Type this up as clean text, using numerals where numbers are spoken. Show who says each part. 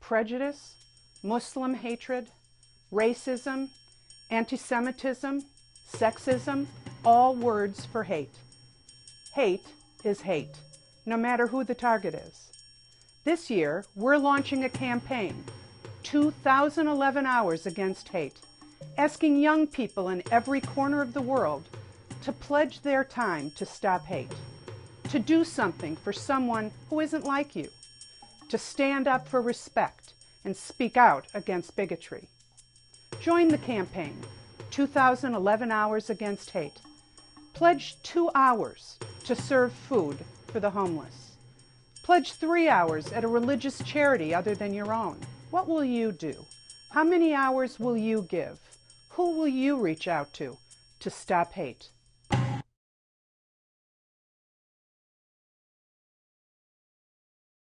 Speaker 1: prejudice, Muslim hatred, racism, anti-Semitism, sexism, all words for hate. Hate is hate, no matter who the target is. This year, we're launching a campaign, 2011 Hours Against Hate, asking young people in every corner of the world to pledge their time to stop hate, to do something for someone who isn't like you, to stand up for respect and speak out against bigotry. Join the campaign, 2011 Hours Against Hate. Pledge 2 hours to serve food for the homeless. Pledge 3 hours at a religious charity other than your own. What will you do? How many hours will you give? Who will you reach out to stop hate?